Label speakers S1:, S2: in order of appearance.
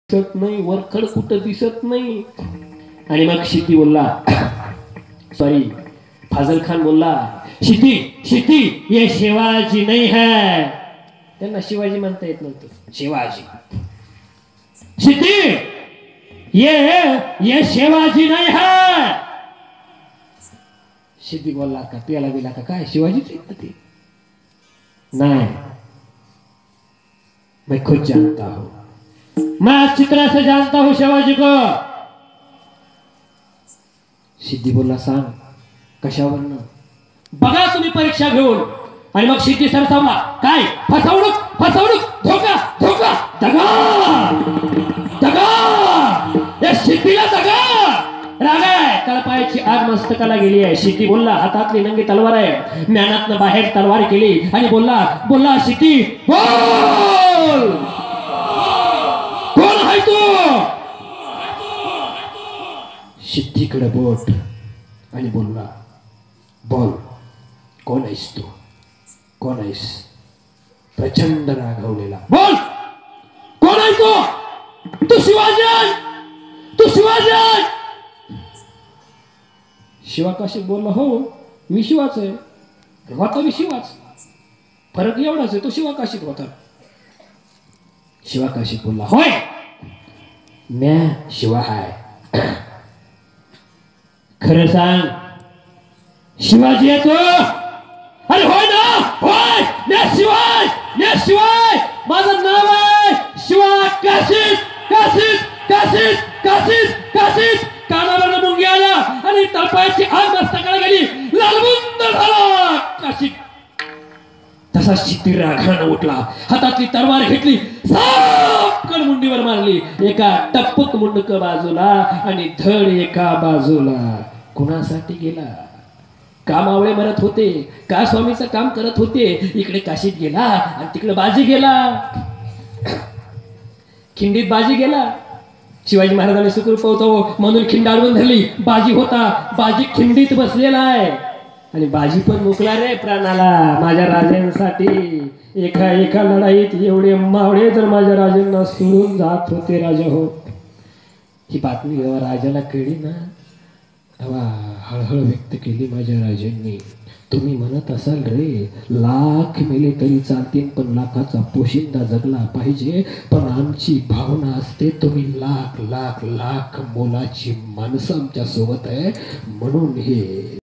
S1: दिसत नाही, वरखड कुठं दिसत नाही। आणि मग शिती बोलला, सॉरी फाजल खान बोलला, शिती शिती ये शिवाजी नहीं है। त्यांना शिवाजी म्हणता येत नव्हतं, शिवाजी। शिती ये शिवाजी नहीं है। शिती बोलला का त्याला दिला का काय शिवाजीच आहे ते? नहीं, मैं खुद जानता हूं, मैं अच्छी तरह से जानता हूं शिवाजी को। सिद्धी बोलला, सांग कशावरनं? बघा तुम्ही परीक्षा घेऊन। आणि मग सिद्धी सरसावला, काय फसवणूक फसवणूक, धोका धोका, दगा दगा, या सिद्धीला दगा। रागाय तळपायाची आग मस्तकाला गेली आहे। सिद्धी बोलला, हातातली नंगी तलवार आहे, ज्ञानातनं बाहेर तलवार केली आणि बोलला बोलला सिद्धी बोल, कोण आहे तू? सिद्धीकडे बोट आणि बोलला, बोल कोण आहेस तू, कोण आहेस? प्रचंड रागावलेला, बोल कोण आहे तू? तू शिवाजी आहे, तू शिवाजी आहे। शिवाकाशीत बोलला, हो मी शिवाच आहे, होता मी शिवाच, फरक एवढाच आहे, तो शिवाकाशीत होता। शिवाकाशीत बोलला, होय म्या शिवा आहे, खरं सांग शिवाजी आहे तो? अरे होय ना, होय म्या शिवाय, म्या शिवाय, माझं नाव आहे शिवा काशीत काशीत काशीत काशीत काशीत। कानावर मुंगी आला आणि तळपायाची आग मस्तकाला गेली, लालबुंद झाला काशीत। तसा सिद्धी रागानं उठला, हातातली तलवार घेतली, सापकन मुंडीवर मारली, एका टप्पक मुंडक बाजूला आणि धड एका बाजूला। कुणासाठी गेला? कामावळे मरत होते, का स्वामीचं काम करत होते, इकडे काशीत गेला आणि तिकडे बाजी गेला, खिंडीत बाजी गेला। शिवाजी महाराजांनी सुखरूप होतो म्हणून खिंड अडवून धरली, बाजी होता, बाजी खिंडीत बसलेला आहे आणि बाजी पण मुकला रे प्राणाला माझ्या राजांसाठी। एका एका लढाईत एवढे मावळे तर माझ्या राजांना सोडून जात होते राजा हो। ही बातमी जेव्हा राजाला कळली ना, तेव्हा हळहळ व्यक्त केली माझ्या राजांनी, तुम्ही म्हणत असाल रे लाख मेले तरी चालतील पण लाखाचा पोशिंदा जगला पाहिजे, पण आमची भावना असते तुम्ही लाख लाख लाख मोलाची माणसं आमच्या सोबत आहे, म्हणून हे